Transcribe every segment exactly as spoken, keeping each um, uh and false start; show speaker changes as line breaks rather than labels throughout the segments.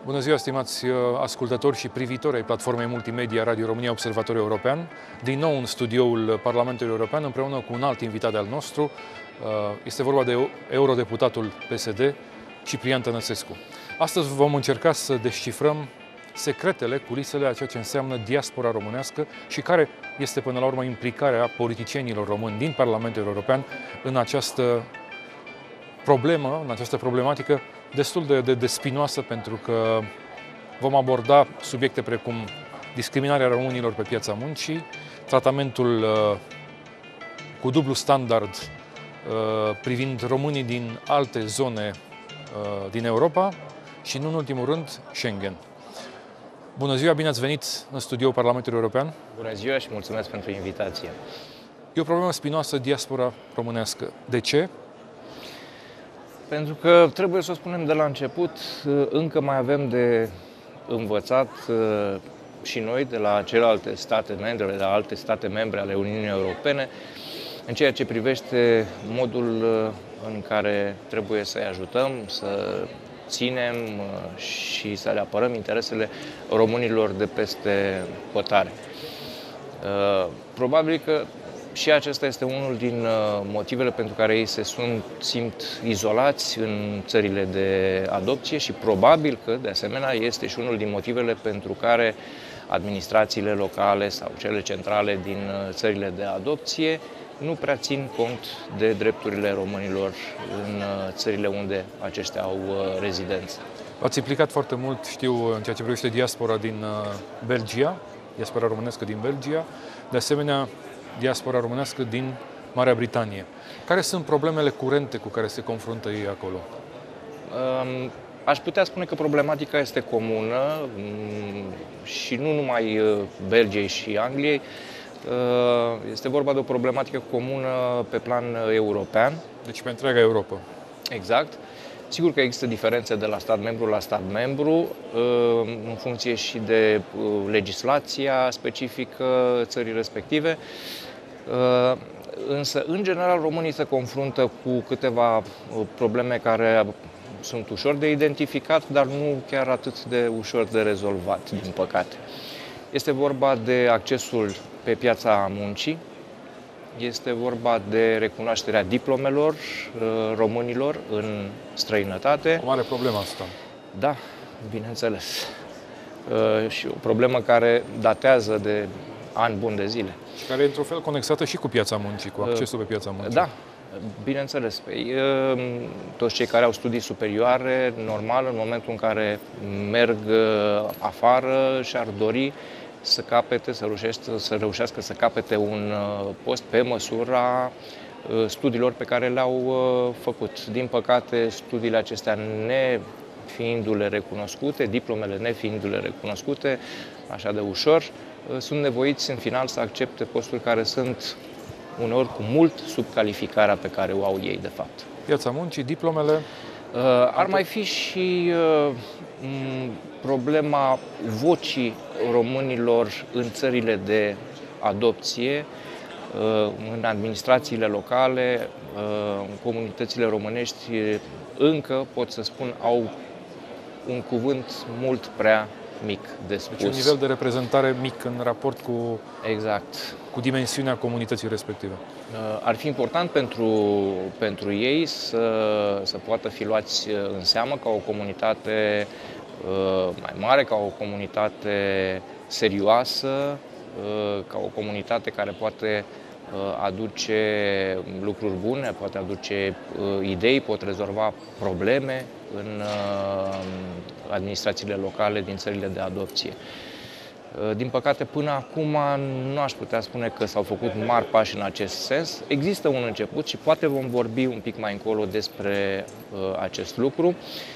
Bună ziua, stimați ascultători și privitori ai platformei multimedia Radio România Observatoriu European. Din nou în studioul Parlamentului European, împreună cu un alt invitat al nostru. Este vorba de eurodeputatul P S D, Ciprian Tănăsescu. Astăzi vom încerca să descifrăm secretele, culisele a ceea ce înseamnă diaspora românească și care este până la urmă implicarea politicienilor români din Parlamentul European în această problemă, în această problematică destul de, de, de spinoasă, pentru că vom aborda subiecte precum discriminarea românilor pe piața muncii, tratamentul uh, cu dublu standard uh, privind românii din alte zone uh, din Europa și, nu în ultimul rând, Schengen. Bună ziua, bine ați venit în studioul Parlamentului European.
Bună ziua și mulțumesc pentru invitație.
E o problemă spinoasă, diaspora românească. De ce?
Pentru că, trebuie să o spunem de la început, încă mai avem de învățat și noi de la celelalte state membre, de la alte state membre ale Uniunii Europene, în ceea ce privește modul în care trebuie să-i ajutăm, să ținem și să le apărăm interesele românilor de peste hotare. Probabil că și acesta este unul din motivele pentru care ei se sunt, simt izolați în țările de adopție și probabil că, de asemenea, este și unul din motivele pentru care administrațiile locale sau cele centrale din țările de adopție nu prea țin cont de drepturile românilor în țările unde aceștia au rezidență.
V-ați implicat foarte mult, știu, în ceea ce privește diaspora din Belgia, diaspora românească din Belgia, de asemenea diaspora românească din Marea Britanie. Care sunt problemele curente cu care se confruntă ei acolo?
Aș putea spune că problematica este comună și nu numai Belgiei și Angliei. Este vorba de o problematică comună pe plan european.
Deci pe întreaga Europa.
Exact. Sigur că există diferențe de la stat membru la stat membru, în funcție și de legislația specifică țării respective. Însă, în general, românii se confruntă cu câteva probleme care sunt ușor de identificat, dar nu chiar atât de ușor de rezolvat, din păcate. Este vorba de accesul pe piața muncii, este vorba de recunoașterea diplomelor românilor în străinătate.
O mare problemă asta.
Da, bineînțeles. Și o problemă care datează de ani buni de zile.
Și care e într-un fel conexată și cu piața muncii, cu accesul pe piața muncii.
Da, bineînțeles. Păi, toți cei care au studii superioare, normal, în momentul în care merg afară, și-ar dori să capete, să reușească, să reușească să capete un post pe măsura studiilor pe care le-au făcut. Din păcate, studiile acestea nefiindu-le recunoscute, diplomele nefiindu-le recunoscute, așa de ușor, sunt nevoiți în final să accepte posturi care sunt uneori cu mult sub calificarea pe care o au ei, de fapt.
Piața muncii, diplomele.
Ar mai fi și problema vocii românilor în țările de adopție, în administrațiile locale, în comunitățile românești, încă, pot să spun, au un cuvânt mult prea mic de spus.
Deci un nivel de reprezentare mic în raport cu,
exact.
cu dimensiunea comunității respective.
Ar fi important pentru, pentru ei să, să poată fi luați în seamă ca o comunitate mai mare, ca o comunitate serioasă, ca o comunitate care poate aduce lucruri bune, poate aduce idei, pot rezolva probleme în administrațiile locale din țările de adopție. Din păcate, până acum nu aș putea spune că s-au făcut mari pași în acest sens. Există un început și poate vom vorbi un pic mai încolo despre acest lucru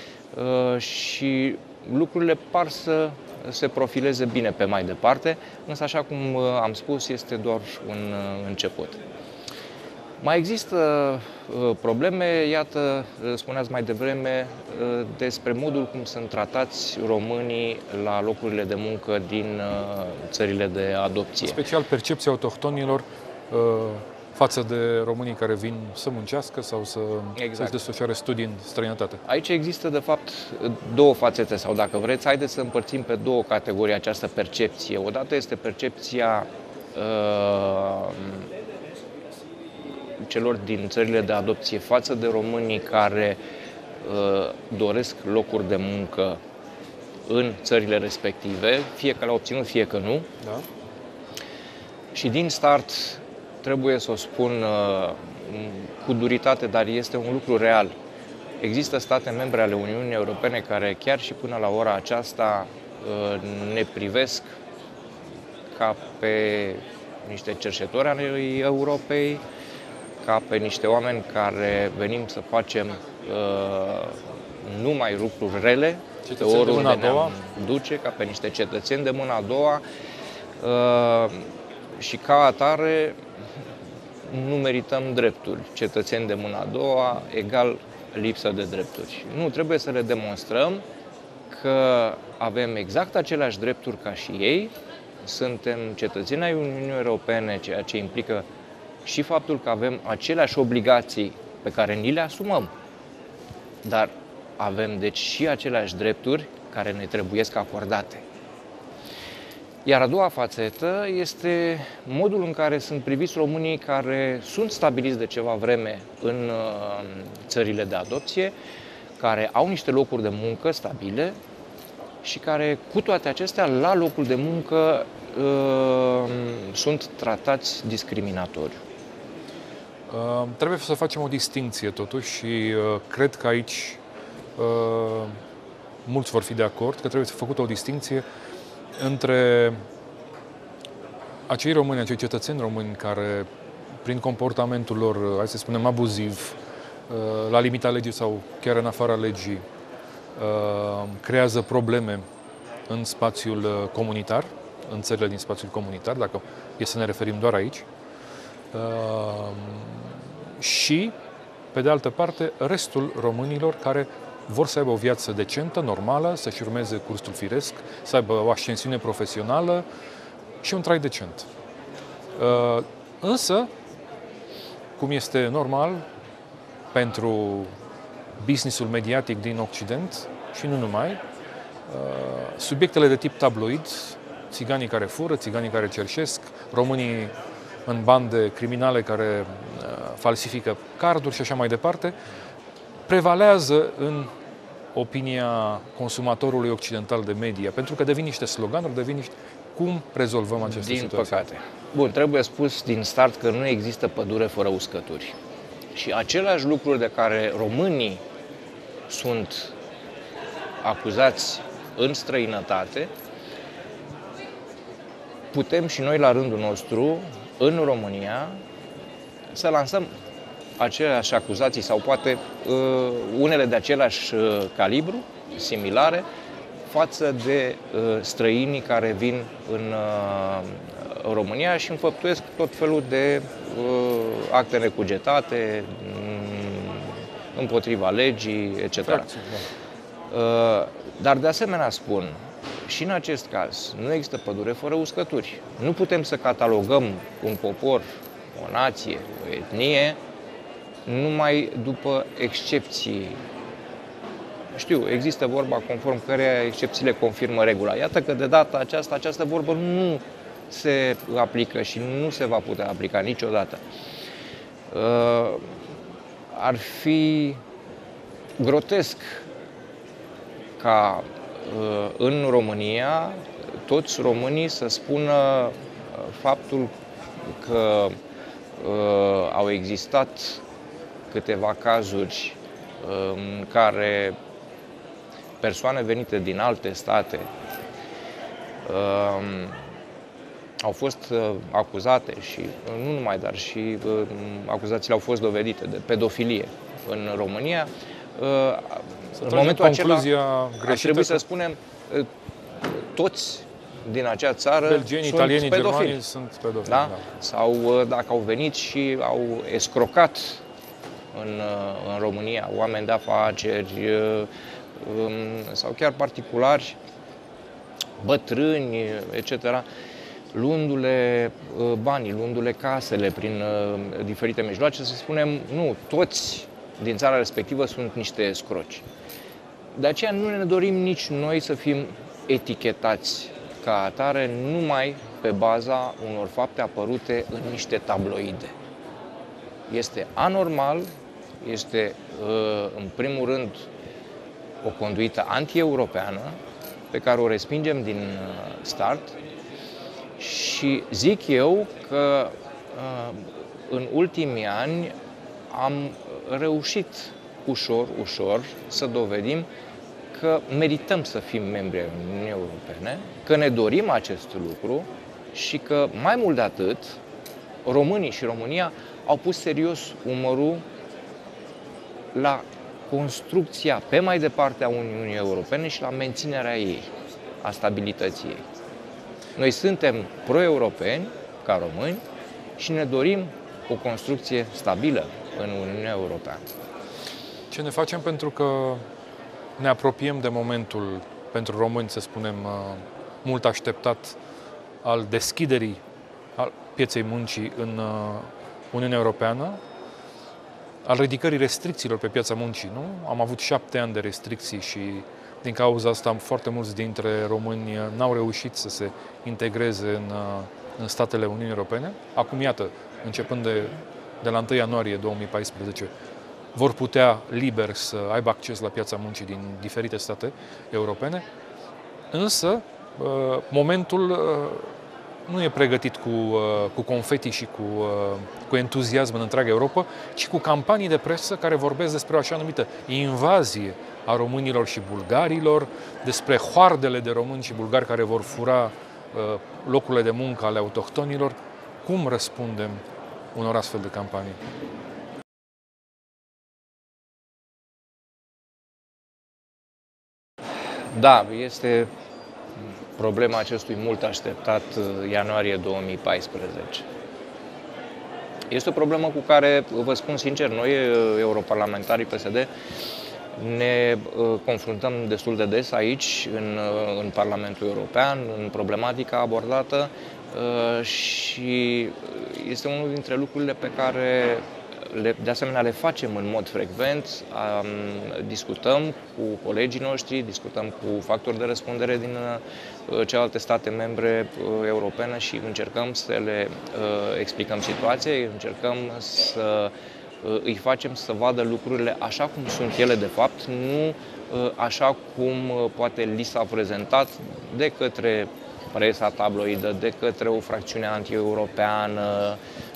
și lucrurile par să se profileze bine pe mai departe, însă, așa cum am spus, este doar un început. Mai există probleme, iată, spuneați mai devreme, despre modul cum sunt tratați românii la locurile de muncă din țările de adopție.
În special percepția autohtonilor față de românii care vin să muncească sau să,
exact.
să-și desfășoare studii în străinătate.
Aici există, de fapt, două fațete, sau dacă vreți, haideți să împărțim pe două categorii această percepție. Odată este percepția uh, celor din țările de adopție față de românii care uh, doresc locuri de muncă în țările respective, fie că le-au obținut, fie că nu.
Da.
Și din start, trebuie să o spun uh, cu duritate, dar este un lucru real. Există state membre ale Uniunii Europene care chiar și până la ora aceasta uh, ne privesc ca pe niște cerșetori ai Europei, ca pe niște oameni care venim să facem uh, numai lucruri rele, pe oriunde ne-am duce, ca pe niște cetățeni de mâna a doua uh, și ca atare nu merităm drepturi. Cetățeni de mâna a doua egal lipsă de drepturi. Nu, trebuie să le demonstrăm că avem exact aceleași drepturi ca și ei, suntem cetățeni ai Uniunii Europene, ceea ce implică și faptul că avem aceleași obligații pe care ni le asumăm, dar avem deci și aceleași drepturi care ne trebuiesc acordate. Iar a doua fațetă este modul în care sunt priviți românii care sunt stabiliți de ceva vreme în țările de adopție, care au niște locuri de muncă stabile și care, cu toate acestea, la locul de muncă sunt tratați discriminatoriu.
Uh, trebuie să facem o distinție totuși și uh, cred că aici uh, mulți vor fi de acord că trebuie să făcută o distinție între acei români, acei cetățeni români care, prin comportamentul lor, hai să spunem, abuziv, la limita legii sau chiar în afara legii, creează probleme în spațiul comunitar, în țările din spațiul comunitar, dacă e să ne referim doar aici, și, pe de altă parte, restul românilor care vor să aibă o viață decentă, normală, să-și urmeze cursul firesc, să aibă o ascensiune profesională și un trai decent. Însă, cum este normal pentru businessul mediatic din Occident și nu numai, subiectele de tip tabloid, țiganii care fură, țiganii care cerșesc, românii în bande criminale care falsifică carduri și așa mai departe, prevalează în opinia consumatorului occidental de media, pentru că devin niște sloganuri, devin niște... Cum rezolvăm aceste
din
situații?
Din păcate. Bun, trebuie spus din start că nu există pădure fără uscături. Și aceleași lucruri de care românii sunt acuzați în străinătate, putem și noi la rândul nostru, în România, să lansăm aceleași acuzații sau poate uh, unele de același uh, calibru, similare, față de uh, străinii care vin în uh, România și înfăptuiesc tot felul de uh, acte necugetate um, împotriva legii, et cetera. Uh, dar de asemenea spun, și în acest caz, nu există pădure fără uscături. Nu putem să catalogăm un popor, o nație, o etnie, numai după excepții. Știu, există vorba conform căreia excepțiile confirmă regula. Iată că de data aceasta, această vorbă nu se aplică și nu se va putea aplica niciodată. Uh, ar fi grotesc ca uh, în România toți românii să spună faptul că uh, au existat câteva cazuri în care persoane venite din alte state uh, au fost uh, acuzate și uh, nu numai, dar și uh, acuzațiile au fost dovedite de pedofilie în România. Uh, în momentul acela ar trebui să spunem uh, toți din acea țară
belgieni,
sunt
italieni,
pedofili.
germani sunt pedofili.
Da?
Da.
Sau uh, dacă au venit și au escrocat în, în România, oameni de afaceri sau chiar particulari, bătrâni, et cetera. luându-le banii, luându-le casele prin diferite mijloace, să spunem, nu, toți din țara respectivă sunt niște escroci. De aceea nu ne dorim nici noi să fim etichetați ca atare numai pe baza unor fapte apărute în niște tabloide. Este anormal, este în primul rând o conduită anti-europeană pe care o respingem din start și zic eu că în ultimii ani am reușit ușor, ușor să dovedim că merităm să fim membri ai Uniunii Europene, că ne dorim acest lucru și că, mai mult de atât, românii și România au pus serios umărul la construcția pe mai departe a Uniunii Europene și la menținerea ei, a stabilității ei. Noi suntem pro-europeni, ca români, și ne dorim o construcție stabilă în Uniunea Europeană.
Ce ne facem pentru că ne apropiem de momentul, pentru români, să spunem, mult așteptat, al deschiderii al pieței muncii în Uniunea Europeană, al ridicării restricțiilor pe piața muncii, nu? Am avut șapte ani de restricții și din cauza asta foarte mulți dintre români n-au reușit să se integreze în, în statele Uniunii Europene. Acum, iată, începând de, de la întâi ianuarie două mii paisprezece, vor putea liber să aibă acces la piața muncii din diferite state europene, însă momentul nu e pregătit cu, cu confeti și cu, cu entuziasm în întreaga Europa, ci cu campanii de presă care vorbesc despre o așa numită invazie a românilor și bulgarilor, despre hoardele de români și bulgari care vor fura locurile de muncă ale autohtonilor. Cum răspundem unor astfel de campanii?
Da, este problema acestui mult așteptat ianuarie două mii paisprezece. Este o problemă cu care, vă spun sincer, noi, europarlamentarii P S D, ne confruntăm destul de des aici, în, în Parlamentul European, în problematica abordată și este unul dintre lucrurile pe care Le, de asemenea, le facem în mod frecvent, um, discutăm cu colegii noștri, discutăm cu factori de răspundere din uh, celelalte state membre uh, europene și încercăm să le uh, explicăm situația, încercăm să uh, îi facem să vadă lucrurile așa cum sunt ele de fapt, nu uh, așa cum uh, poate li s-a prezentat de către presa tabloidă, de către o fracțiune anti-europeană,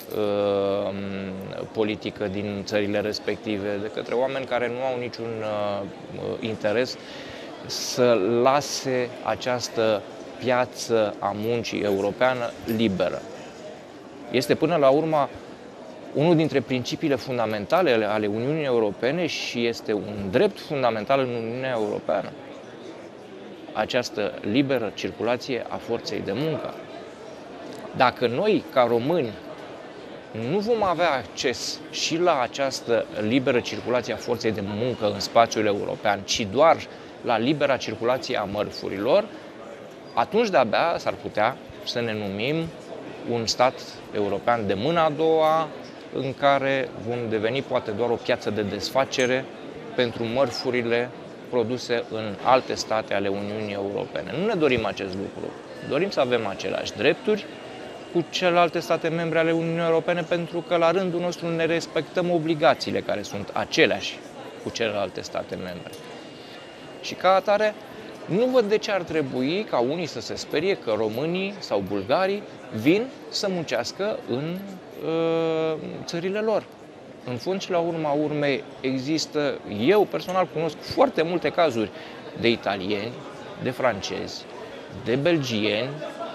politică din țările respective, de către oameni care nu au niciun uh, interes să lase această piață a muncii europeană liberă. Este până la urmă unul dintre principiile fundamentale ale Uniunii Europene și este un drept fundamental în Uniunea Europeană. Această liberă circulație a forței de muncă. Dacă noi, ca români, nu vom avea acces și la această liberă circulație a forței de muncă în spațiul european, ci doar la libera circulație a mărfurilor, atunci de-abia s-ar putea să ne numim un stat european de mâna a doua, în care vom deveni poate doar o piață de desfacere pentru mărfurile produse în alte state ale Uniunii Europene. Nu ne dorim acest lucru. Dorim să avem aceleași drepturi cu celelalte state membre ale Uniunii Europene, pentru că la rândul nostru ne respectăm obligațiile care sunt aceleași cu celelalte state membre. Și ca atare, nu văd de ce ar trebui ca unii să se sperie că românii sau bulgarii vin să muncească în uh, țările lor. În fond și la urma urmei există, eu personal cunosc foarte multe cazuri de italieni, de francezi, de belgieni,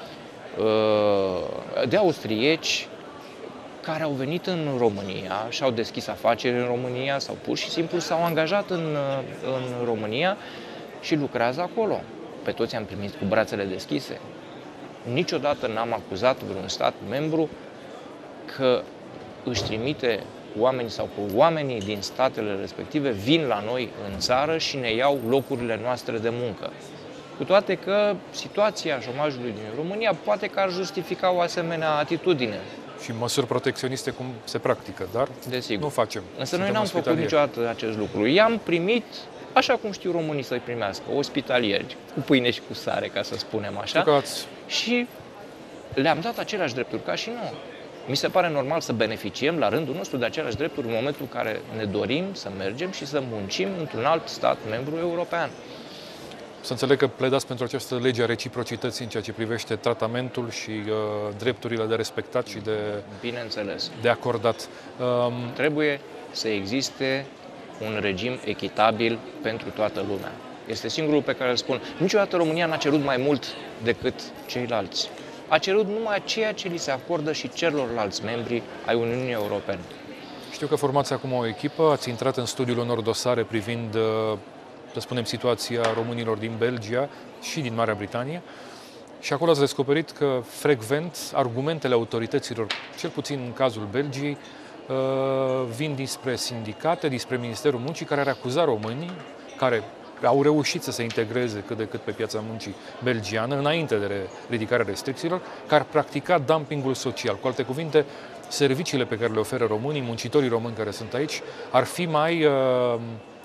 de austrieci care au venit în România și au deschis afaceri în România sau pur și simplu s-au angajat în, în România și lucrează acolo. Pe toți am primit cu brațele deschise. Niciodată n-am acuzat vreun stat membru că își trimite oameni sau că oamenii din statele respective vin la noi în țară și ne iau locurile noastre de muncă. Cu toate că situația șomajului din România poate că ar justifica o asemenea atitudine.
Și măsuri protecționiste cum se practică, dar
Desigur.
nu facem.
Însă
Suntem
noi n-am făcut
ospitalieri.
niciodată acest lucru. I-am primit așa cum știu românii să-i primească, ospitalieri, cu pâine și cu sare, ca să spunem așa.
Știu că ați...
Și le-am dat aceleași drepturi ca și nouă. Mi se pare normal să beneficiem la rândul nostru de aceleași drepturi în momentul în care ne dorim să mergem și să muncim într-un alt stat membru european.
Să înțeleg că pledați pentru această lege a reciprocității în ceea ce privește tratamentul și uh, drepturile de respectat și de,
Bineînțeles.
de acordat. Um,
Trebuie să existe un regim echitabil pentru toată lumea. Este singurul pe care îl spun. Niciodată România n-a cerut mai mult decât ceilalți. A cerut numai ceea ce li se acordă și celorlalți membri ai Uniunii Europene.
Știu că formați acum o echipă, ați intrat în studiul unor dosare privind, uh, să spunem, situația românilor din Belgia și din Marea Britanie și acolo ați descoperit că frecvent argumentele autorităților, cel puțin în cazul Belgiei, uh, vin dinspre sindicate, dinspre Ministerul Muncii, care ar acuza românii care au reușit să se integreze cât de cât pe piața muncii belgiană, înainte de ridicarea restricțiilor, care ar practica dumpingul social. Cu alte cuvinte, serviciile pe care le oferă românii, muncitorii români care sunt aici, ar fi mai, uh, uh,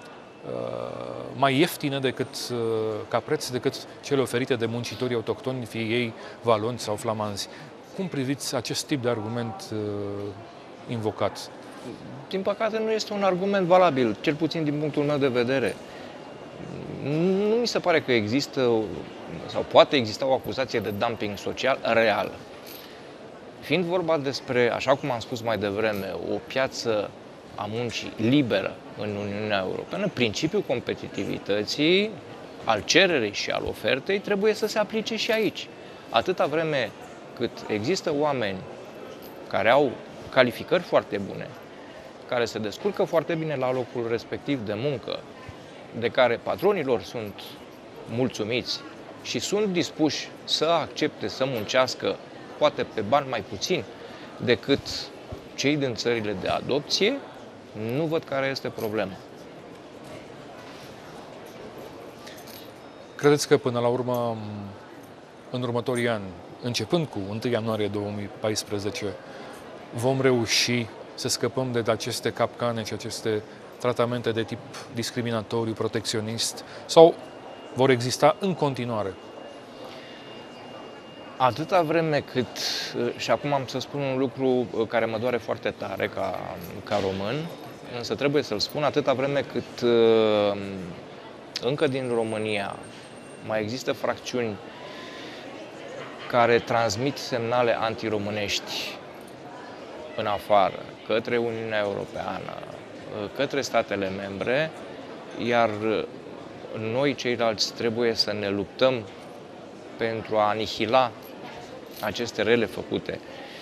mai ieftine decât, uh, ca preț decât cele oferite de muncitorii autohtoni, fie ei valoni sau flamanzi. Cum priviți acest tip de argument uh, invocat?
Din păcate nu este un argument valabil, cel puțin din punctul meu de vedere. Nu mi se pare că există sau poate exista o acuzație de dumping social reală. Fiind vorba despre, așa cum am spus mai devreme, o piață a muncii liberă în Uniunea Europeană, principiul competitivității, al cererii și al ofertei trebuie să se aplice și aici. Atâta vreme cât există oameni care au calificări foarte bune, care se descurcă foarte bine la locul respectiv de muncă, de care patronilor sunt mulțumiți și sunt dispuși să accepte să muncească, poate pe bani mai puțini decât cei din țările de adopție, nu văd care este problema.
Credeți că până la urmă, în următorii ani, începând cu întâi ianuarie două mii paisprezece, vom reuși să scăpăm de aceste capcane și aceste tratamente de tip discriminatoriu, protecționist, sau vor exista în continuare?
Atâta vreme cât, și acum am să spun un lucru care mă doare foarte tare ca, ca român, însă trebuie să-l spun, atâta vreme cât încă din România mai există fracțiuni care transmit semnale antiromânești în afară, către Uniunea Europeană, către statele membre, iar noi ceilalți trebuie să ne luptăm pentru a anihila aceste rele făcute.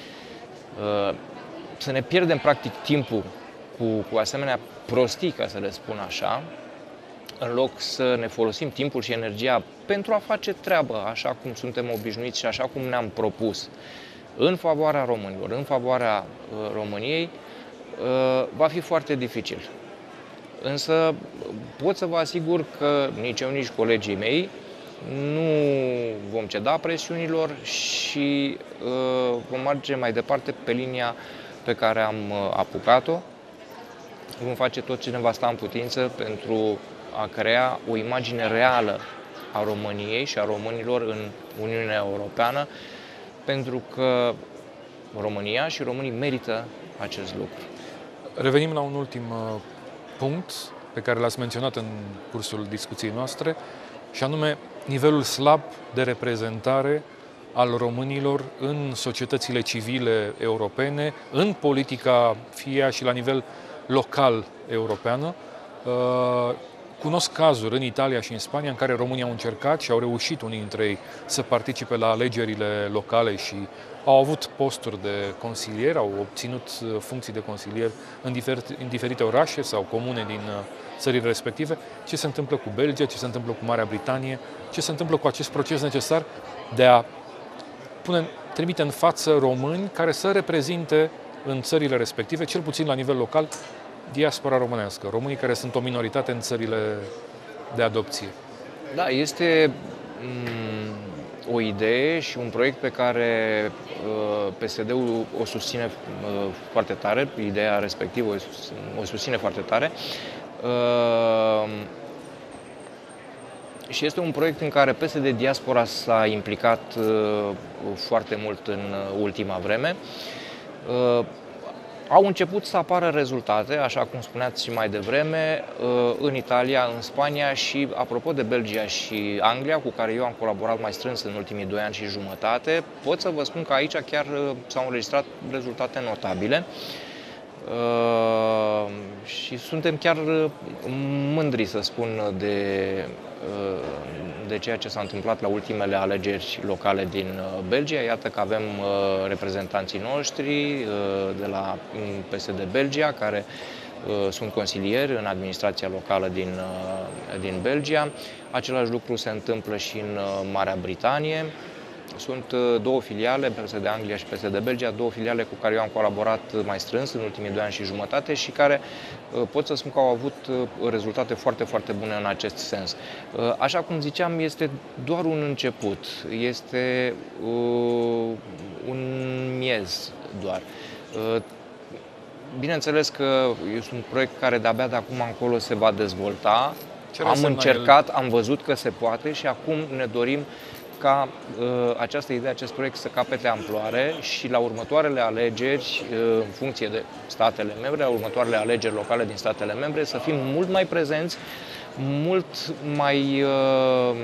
Să ne pierdem practic timpul cu, cu asemenea prostii, ca să le spun așa, în loc să ne folosim timpul și energia pentru a face treabă așa cum suntem obișnuiți și așa cum ne-am propus, în favoarea românilor, în favoarea uh, României, uh, va fi foarte dificil. Însă pot să vă asigur că nici eu, nici colegii mei nu vom ceda presiunilor și uh, vom merge mai departe pe linia pe care am uh, apucat-o. Vom face tot ce ne va sta în putință pentru a crea o imagine reală a României și a românilor în Uniunea Europeană, pentru că România și românii merită acest lucru.
Revenim la un ultim uh, punct pe care l-ați menționat în cursul discuției noastre, și anume nivelul slab de reprezentare al românilor în societățile civile europene, în politica, fie ea și la nivel local europeană. Uh, Cunosc cazuri în Italia și în Spania în care românii au încercat și au reușit unii dintre ei să participe la alegerile locale și au avut posturi de consilier, au obținut funcții de consilier în diferite, în diferite orașe sau comune din țările respective. Ce se întâmplă cu Belgia, ce se întâmplă cu Marea Britanie, ce se întâmplă cu acest proces necesar de a pune, trimite în față români care să reprezinte în țările respective, cel puțin la nivel local, diaspora românească, românii care sunt o minoritate în țările de adopție.
Da, este o idee și un proiect pe care P S D-ul o susține foarte tare, ideea respectivă o susține foarte tare. Și este un proiect în care P S D Diaspora s-a implicat foarte mult în ultima vreme. Au început să apară rezultate, așa cum spuneați și mai devreme, în Italia, în Spania și, apropo de Belgia și Anglia, cu care eu am colaborat mai strâns în ultimii doi ani și jumătate, pot să vă spun că aici chiar s-au înregistrat rezultate notabile. Uh, și suntem chiar mândri, să spun, de, uh, de ceea ce s-a întâmplat la ultimele alegeri locale din Belgia. Iată că avem uh, reprezentanții noștri uh, de la P S D Belgia, care uh, sunt consilieri în administrația locală din, uh, din Belgia. Același lucru se întâmplă și în uh, Marea Britanie. Sunt două filiale, P S D Anglia și P S D Belgia, două filiale cu care eu am colaborat mai strâns în ultimii doi ani și jumătate și care pot să spun că au avut rezultate foarte, foarte bune în acest sens. Așa cum ziceam, este doar un început, este un miez doar. Bineînțeles că este un proiect care de-abia de acum încolo se va dezvolta. Am încercat, am văzut că se poate și acum ne dorim ca uh, această idee, acest proiect să capete amploare și la următoarele alegeri, uh, în funcție de statele membre, la următoarele alegeri locale din statele membre, să fim mult mai prezenți, mult mai uh,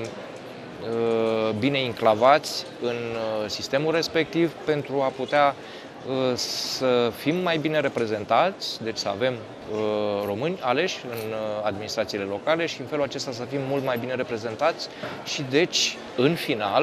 uh, bine înclavați în uh, sistemul respectiv pentru a putea uh, să fim mai bine reprezentați, deci să avem uh, români aleși în uh, administrațiile locale și în felul acesta să fim mult mai bine reprezentați și deci, în final,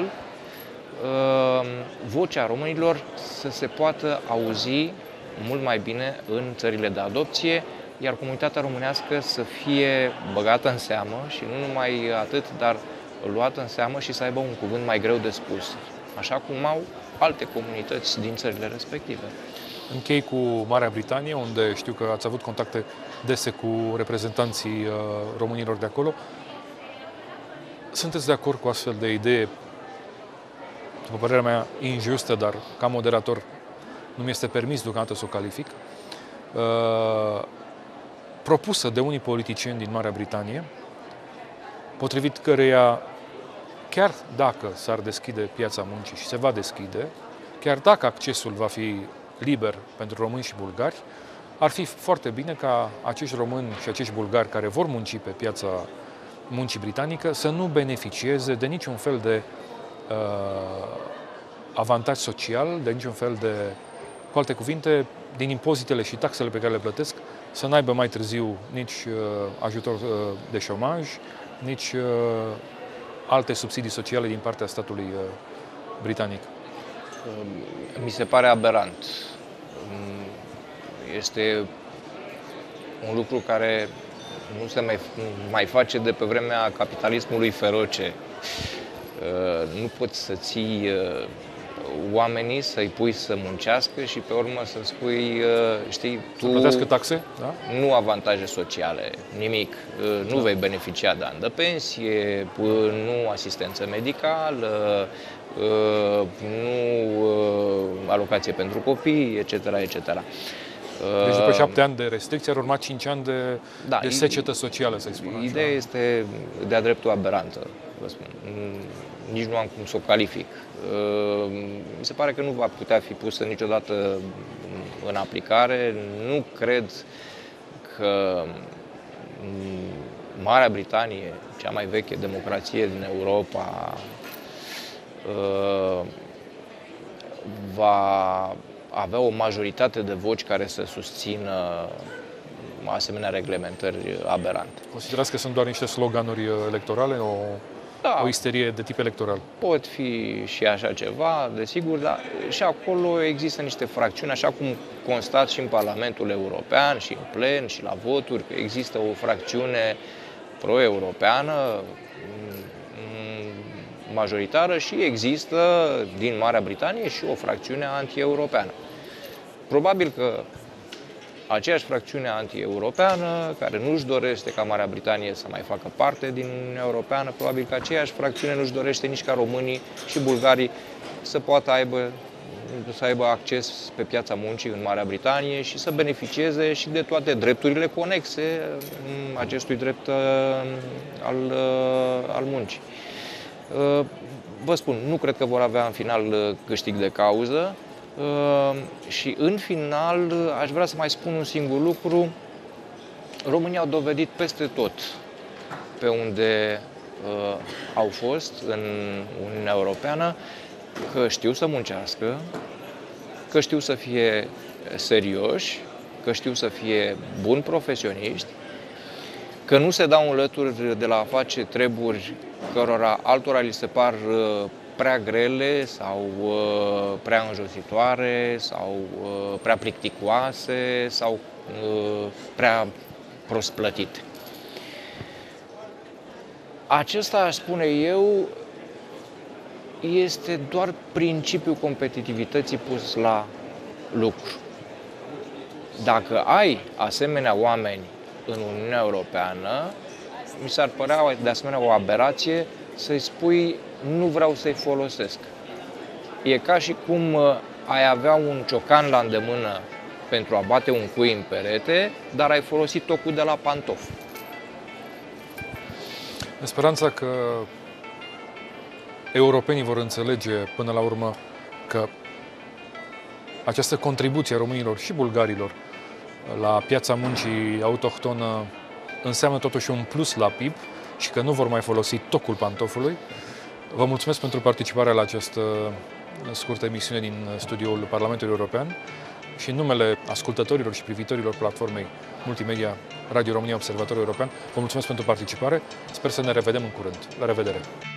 uh, vocea românilor să se poată auzi mult mai bine în țările de adopție, iar comunitatea românească să fie băgată în seamă și nu numai atât, dar luată în seamă și să aibă un cuvânt mai greu de spus, așa cum au alte comunități din țările respective.
Închei cu Marea Britanie, unde știu că ați avut contacte dese cu reprezentanții uh, românilor de acolo. Sunteți de acord cu astfel de idee, după părerea mea, injustă, dar ca moderator nu mi este permis deocamdată să o calific, uh, propusă de unii politicieni din Marea Britanie, potrivit căreia, chiar dacă s-ar deschide piața muncii și se va deschide, chiar dacă accesul va fi liber pentru români și bulgari, ar fi foarte bine ca acești români și acești bulgari care vor munci pe piața muncii britanică să nu beneficieze de niciun fel de uh, avantaj social, de niciun fel de, cu alte cuvinte, din impozitele și taxele pe care le plătesc, să n-aibă mai târziu nici uh, ajutor uh, de șomaj, nici uh, alte subsidii sociale din partea statului uh, britanic.
Mi se pare aberant. Este un lucru care nu se mai, mai face de pe vremea capitalismului feroce. Nu poți să ții oamenii, să-i pui să muncească și pe urmă să spui, știi, tu... Să
plătească taxe, da?
Nu avantaje sociale, nimic. Nu vei beneficia de ani de pensie, nu asistență medicală, nu alocație pentru copii, et cetera, et cetera.
Deci după șapte ani de restricție ar urma cinci ani de, da, de secetă socială, să-i spun așa.
Ideea este de-a dreptul aberantă, vă spun. Nici nu am cum să o calific. Mi se pare că nu va putea fi pusă niciodată în aplicare. Nu cred că Marea Britanie, cea mai veche democrație din Europa, va avea o majoritate de voci care să susțină asemenea reglementări aberante.
Considerați că sunt doar niște sloganuri electorale, o, da, o isterie de tip electoral?
Pot fi și așa ceva, desigur, dar și acolo există niște fracțiuni, așa cum constați și în Parlamentul European, și în plen, și la voturi, că există o fracțiune pro-europeană majoritară și există din Marea Britanie și o fracțiune anti-europeană. Probabil că aceeași fracțiune anti-europeană, care nu-și dorește ca Marea Britanie să mai facă parte din Uniunea Europeană, probabil că aceeași fracțiune nu-și dorește nici ca românii și bulgarii să poată aibă, să aibă acces pe piața muncii în Marea Britanie și să beneficieze și de toate drepturile conexe acestui drept al, al muncii. Vă spun, nu cred că vor avea în final câștig de cauză și în final aș vrea să mai spun un singur lucru. Românii au dovedit peste tot pe unde au fost în Uniunea Europeană că știu să muncească, că știu să fie serioși, că știu să fie buni profesioniști, că nu se dau înlături de la a face treburi cărora altora li se par prea grele sau prea înjositoare sau prea plicticoase sau prea prost plătite. Acesta, aș spune eu, este doar principiul competitivității pus la lucru. Dacă ai asemenea oameni în Uniunea Europeană, mi s-ar părea de asemenea o aberație să-i spui nu vreau să-i folosesc. E ca și cum ai avea un ciocan la îndemână pentru a bate un cui în perete, dar ai folosit tocul de la pantof.
În speranța că europenii vor înțelege până la urmă că această contribuție a românilor și bulgarilor la piața muncii autohtonă înseamnă totuși un plus la P I B și că nu vor mai folosi tocul pantofului. Vă mulțumesc pentru participarea la această scurtă emisiune din studioul Parlamentului European și în numele ascultătorilor și privitorilor platformei multimedia Radio România Observatorul European, vă mulțumesc pentru participare. Sper să ne revedem în curând. La revedere!